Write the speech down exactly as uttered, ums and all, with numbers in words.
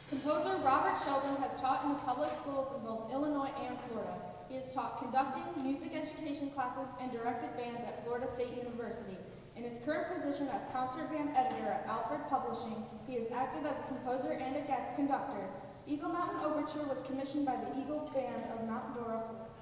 Composer Robert Sheldon has taught in the public schools in both Illinois and Florida. He has taught conducting, music education classes, and directed bands at Florida State University. In his current position as concert band editor at Alfred Publishing, he is active as a composer and a guest conductor. Eagle Mountain Overture was commissioned by the Eagle Band of Mount Dora,